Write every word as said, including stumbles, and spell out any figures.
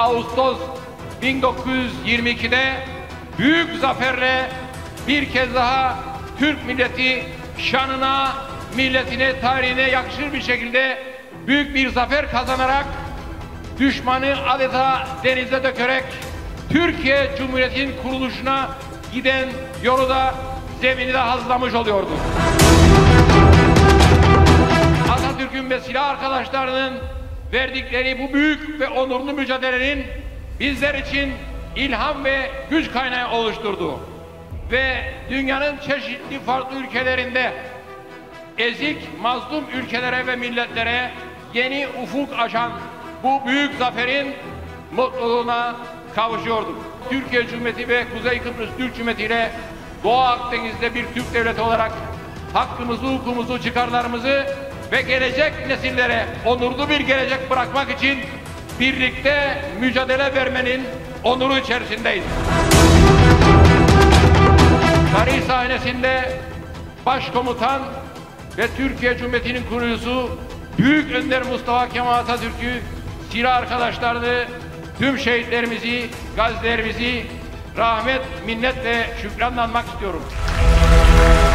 Ağustos bin dokuz yüz yirmi iki'de büyük zaferle bir kez daha Türk milleti şanına, milletine, tarihine yakışır bir şekilde büyük bir zafer kazanarak düşmanı adeta denize dökerek Türkiye Cumhuriyeti'nin kuruluşuna giden yolu da zemini de hazırlamış oluyordu. Atatürk'ün ve silah arkadaşlarının verdikleri bu büyük ve onurlu mücadelenin bizler için ilham ve güç kaynağı oluşturdu. Ve dünyanın çeşitli farklı ülkelerinde ezik, mazlum ülkelere ve milletlere yeni ufuk açan bu büyük zaferin mutluluğuna kavuşuyorduk. Türkiye Cumhuriyeti ve Kuzey Kıbrıs Türk Cumhuriyeti ile Doğu Akdeniz'de bir Türk devleti olarak hakkımızı, hukukumuzu, çıkarlarımızı ve gelecek nesillere onurlu bir gelecek bırakmak için birlikte mücadele vermenin onuru içerisindeyiz. Tarih sahnesinde başkomutan ve Türkiye Cumhuriyeti'nin kurucusu Büyük Önder Mustafa Kemal Atatürk'ü, silah arkadaşlarını, tüm şehitlerimizi, gazilerimizi rahmet, minnet ve şükranla anmak istiyorum.